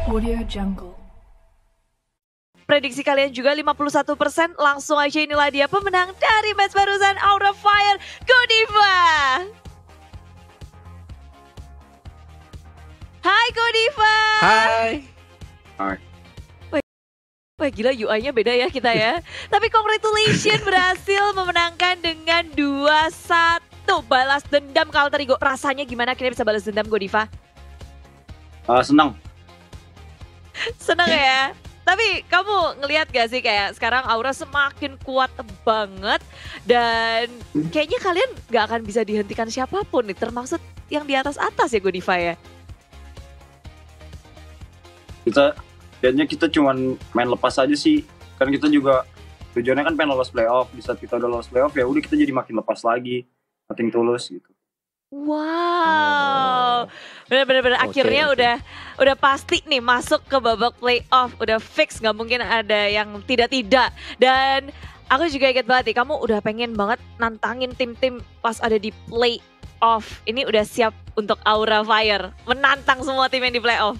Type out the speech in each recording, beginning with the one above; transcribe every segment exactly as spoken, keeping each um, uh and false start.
Audio Jungle. Prediksi kalian juga lima puluh satu persen, langsung aja inilah dia pemenang dari match barusan Aura Fire, Godiva. Hai Godiva. Hai. Hai. Wah gila U I-nya beda ya kita ya. Tapi congratulations berhasil memenangkan dengan dua satu. Balas dendam ke Alter Ego. Rasanya gimana akhirnya bisa balas dendam Godiva? Uh, senang. Seneng ya. Tapi kamu ngelihat gak sih kayak sekarang Aura semakin kuat banget. Dan kayaknya kalian gak akan bisa dihentikan siapapun nih. Termasuk yang di atas-atas ya Godiva ya. Kita kayaknya kita cuman main lepas aja sih. Kan kita juga tujuannya kan pengen lolos playoff. Di saat kita udah lolos playoff ya udah kita jadi makin lepas lagi. Makin tulus gitu. Wow, bener-bener Oke, akhirnya oke. udah udah pasti nih masuk ke babak playoff, udah fix, nggak mungkin ada yang tidak-tidak. Dan aku juga ingat banget nih, kamu udah pengen banget nantangin tim-tim pas ada di playoff. Ini udah siap untuk Aura Fire, menantang semua tim yang di playoff.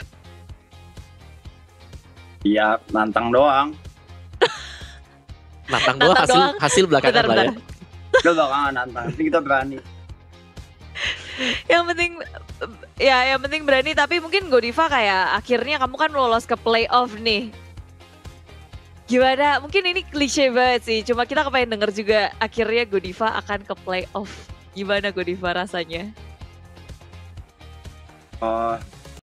Iya, nantang doang. Nantang Nantang doang hasil doang. hasil belakangan Bentar, lah ya. bentar. Kita bakalan nantang, tapi kita berani. Yang penting ya yang penting berani, tapi mungkin Godiva kayak akhirnya kamu kan lolos ke playoff nih. Gimana? Mungkin ini klise banget sih, cuma kita kepengen denger juga akhirnya Godiva akan ke playoff. Gimana Godiva rasanya? Uh,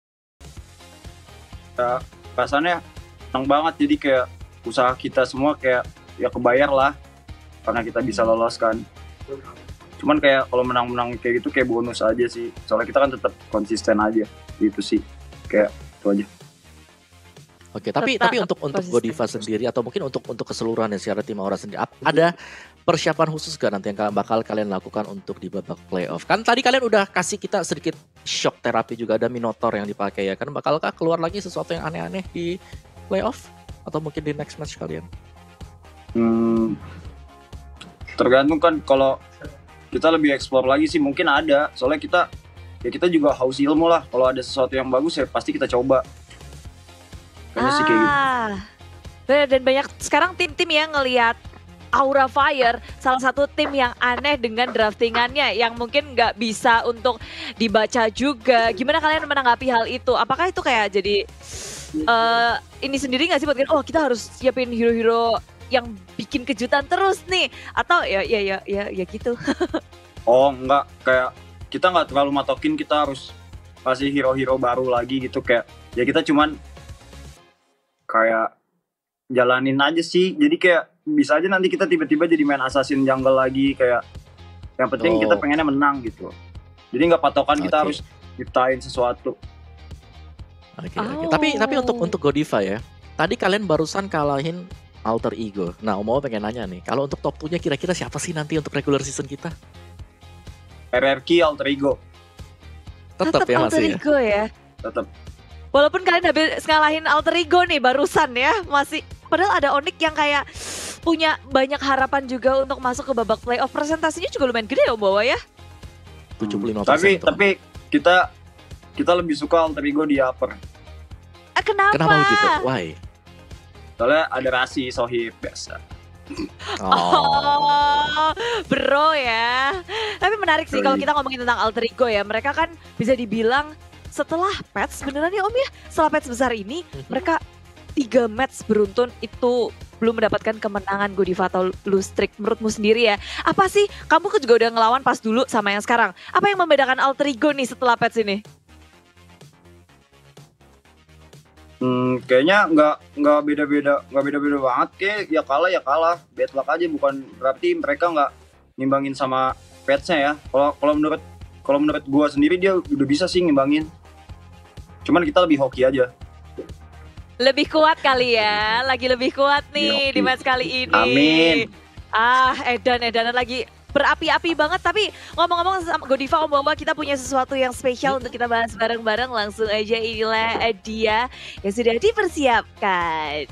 ya, rasanya senang banget, jadi kayak usaha kita semua kayak ya kebayar lah karena kita bisa lolos kan. Cuman kayak kalau menang-menang kayak gitu kayak bonus aja sih, soalnya kita kan tetap konsisten aja gitu sih, kayak itu aja. Oke, tapi Tetap tapi untuk untuk konsisten. Godiva sendiri atau mungkin untuk untuk keseluruhan ya secara tim Aura sendiri, ap- ada persiapan khusus gak nanti yang ka- bakal kalian lakukan untuk di babak playoff? Kan tadi kalian udah kasih kita sedikit shock terapi juga, ada Minotaur yang dipakai ya kan, bakalkah keluar lagi sesuatu yang aneh-aneh di playoff atau mungkin di next match kalian? Hmm, tergantung kan, kalau kita lebih explore lagi sih mungkin ada, soalnya kita ya kita juga haus ilmu lah, kalau ada sesuatu yang bagus ya pasti kita coba. Kayaknya sih kayak gitu. Ah, bener, dan banyak sekarang tim-tim yang ngelihat Aura Fire salah satu tim yang aneh dengan draftingannya yang mungkin nggak bisa untuk dibaca juga. Gimana kalian menanggapi hal itu? Apakah itu kayak jadi eh, ini sendiri nggak sih buat kalian? Oh kita harus siapin hero-hero yang bikin kejutan terus nih, atau ya ya ya ya ya gitu. Oh enggak, kayak kita nggak terlalu matokin kita harus kasih hero-hero baru lagi gitu, kayak ya kita cuman kayak jalanin aja sih, jadi kayak bisa aja nanti kita tiba-tiba jadi main assassin jungle lagi, kayak yang penting Oh. kita pengennya menang gitu, jadi nggak patokan kita Oke. harus ciptain sesuatu. Oke, oke. Tapi tapi untuk untuk Godiva ya, tadi kalian barusan kalahin Alter Ego. Nah, Om Mau pengen nanya nih, kalau untuk top dua-nya kira-kira siapa sih nanti untuk regular season kita? R R Q Alter Ego Tetap ya Alter masih ya? Ego ya. tetap. Walaupun kalian habis ngalahin Alter Ego nih barusan ya, masih padahal ada Onyx yang kayak punya banyak harapan juga untuk masuk ke babak playoff. Presentasinya juga lumayan gede ya Om Bawa ya. tujuh puluh lima persen Tapi itu kan. tapi kita kita lebih suka Alter Ego di upper, Eh, kenapa? Kenapa begitu? Why? soalnya ada Rasi Sohib biasa. Oh. Oh, bro ya. Tapi menarik sih Yoi. kalau kita ngomongin tentang Alter Ego ya. Mereka kan bisa dibilang setelah patch, beneran ya Om ya, setelah patch besar ini mereka tiga match beruntun itu belum mendapatkan kemenangan Godiva atau lose streak. Menurutmu sendiri ya, apa sih, kamu kan juga udah ngelawan pas dulu sama yang sekarang, apa yang membedakan Alter Ego nih setelah patch ini? Hmm, kayaknya nggak nggak beda-beda nggak beda-beda banget, kayak ya kalah ya kalah, bad luck aja, bukan berarti mereka nggak ngimbangin sama patch-nya ya. Kalau kalau menurut kalau menurut gua sendiri dia udah bisa sih ngimbangin, cuman kita lebih hoki aja. Lebih kuat kali ya, lagi lebih kuat nih Lebih di hoki. match kali ini. Amin. Ah, edan-edanan lagi berapi-api banget. Tapi ngomong-ngomong sama Godiva, Om Bawa, kita punya sesuatu yang spesial untuk kita bahas bareng-bareng. Langsung aja inilah dia yang sudah dipersiapkan.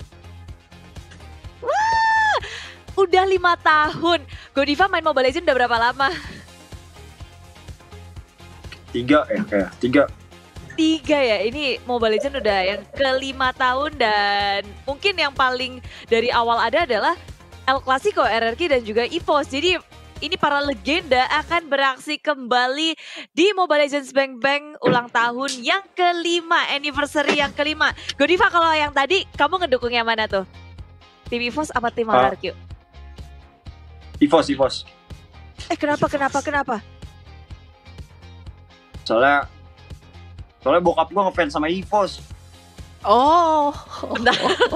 Wah, udah lima tahun. Godiva main Mobile Legends udah berapa lama? Tiga ya kayak tiga Tiga ya, ini Mobile Legends udah yang kelima tahun dan mungkin yang paling dari awal ada adalah El Clasico, R R Q dan juga EVOS. Jadi ini para legenda akan beraksi kembali di Mobile Legends Bang Bang ulang tahun yang kelima, anniversary yang kelima. Godiva, kalau yang tadi kamu ngedukung yang mana tuh? Tim EVOS apa tim Ah. R R Q? EVOS, EVOS. Eh kenapa, kenapa, kenapa? Soalnya soalnya bokap gue ngefans sama EVOS. Oh. Bentar.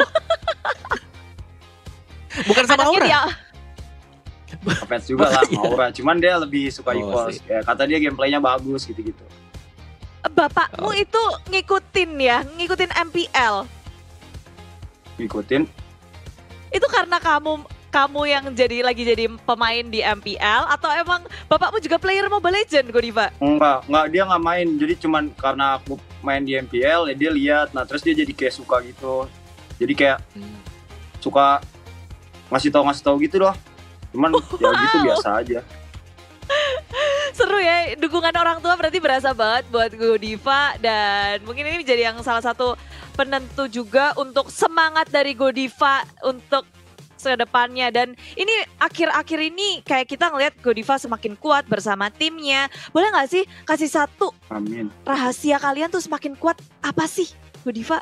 Bukan sama Anaknya Aura. dia, Ngefans juga lah Iya. sama Aura. Cuman dia lebih suka Oh, EVOS. sih. Ya, kata dia gameplaynya bagus gitu-gitu. bapakmu Oh. itu ngikutin ya, ngikutin M P L. Ngikutin. Itu karena kamu kamu yang jadi lagi jadi pemain di M P L atau emang bapakmu juga player Mobile Legends, Godiva? Enggak, enggak, dia nggak main. Jadi cuman karena aku main di M P L, ya dia lihat. Nah, terus dia jadi kayak suka gitu. Jadi kayak Hmm. suka ngasih tahu ngasih tahu gitu doh. Cuman ya gitu biasa aja. Seru ya, dukungan orang tua berarti berasa banget buat Godiva dan mungkin ini menjadi yang salah satu penentu juga untuk semangat dari Godiva untuk kedepannya. Dan ini akhir-akhir ini kayak kita ngelihat Godiva semakin kuat bersama timnya. Boleh nggak sih kasih satu Amin. rahasia kalian tuh semakin kuat apa sih, Godiva?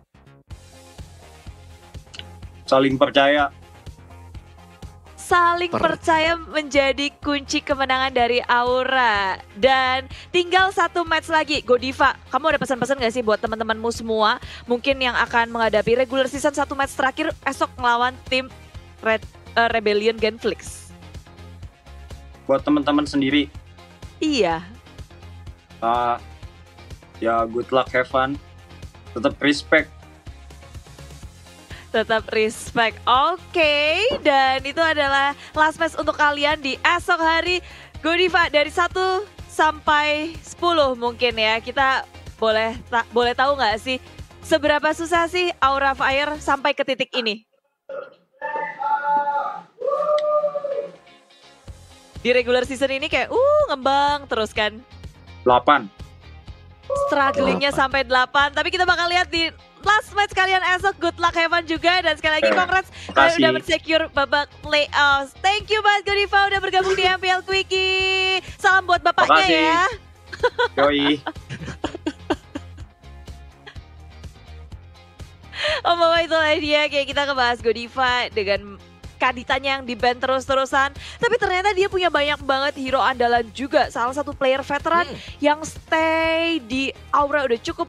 Saling percaya. Saling Per- percaya menjadi kunci kemenangan dari Aura. Dan tinggal satu match lagi. Godiva, kamu ada pesan-pesan gak sih buat teman-temanmu semua? Mungkin yang akan menghadapi regular season satu match terakhir esok ngelawan tim Red, eh, Rebellion Genflix. Buat teman-teman sendiri, Iya. uh, ya good luck, have fun. Tetap respect. Tetap respect. Oke, dan itu adalah last match untuk kalian di esok hari. Godiva, dari satu sampai sepuluh mungkin ya. Kita boleh ta- boleh tahu nggak sih seberapa susah sih Aura Fire sampai ke titik ini? Di regular season ini kayak uh ngembang terus kan. delapan. Strugglingnya Delapan. sampai delapan. Tapi kita bakal lihat di last match kalian esok. Good luck, Heaven juga. Dan sekali lagi Eh, congrats kalian makasih. udah bersecure babak playoffs. Thank you banget Godiva udah bergabung di M P L Quickie. Salam buat bapaknya Makasih. ya. Yoi. Oh bahwa itulah dia kayak kita ngebahas Godiva dengan kaditanya yang di-ban terus-terusan. Tapi ternyata dia punya banyak banget hero andalan juga. Salah satu player veteran Hmm. yang stay di Aura udah cukup